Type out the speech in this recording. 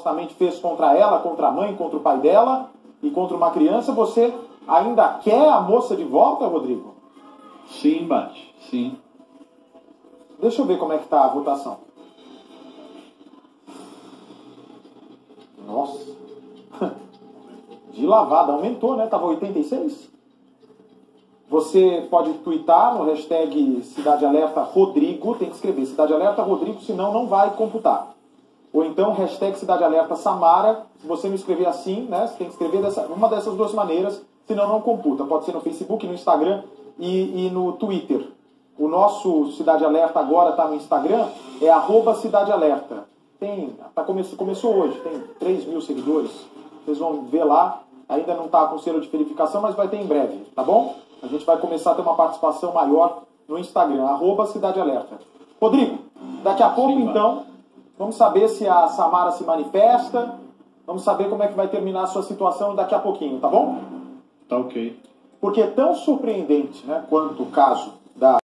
supostamente fez contra ela, contra a mãe, contra o pai dela e contra uma criança, você ainda quer a moça de volta, Rodrigo? Sim, Bate, sim. Deixa eu ver como é que está a votação. Nossa. De lavada, aumentou, né? Estava 86. Você pode twittar no hashtag Cidade Alerta Rodrigo, tem que escrever Cidade Alerta Rodrigo, senão não vai computar. Ou então hashtag Cidade Alerta Samara, se você não escrever assim, né? Você tem que escrever uma dessas duas maneiras, senão não computa. Pode ser no Facebook, no Instagram e no Twitter. O nosso Cidade Alerta agora está no Instagram, é @CidadeAlerta. Começou hoje, tem 3 mil seguidores. Vocês vão ver lá, ainda não está com selo de verificação, mas vai ter em breve, tá bom? A gente vai começar a ter uma participação maior no Instagram, @CidadeAlerta. Rodrigo, daqui a pouco então, vamos saber se a Samara se manifesta, vamos saber como é que vai terminar a sua situação daqui a pouquinho, tá bom? Tá ok. Porque é tão surpreendente, né, quanto o caso da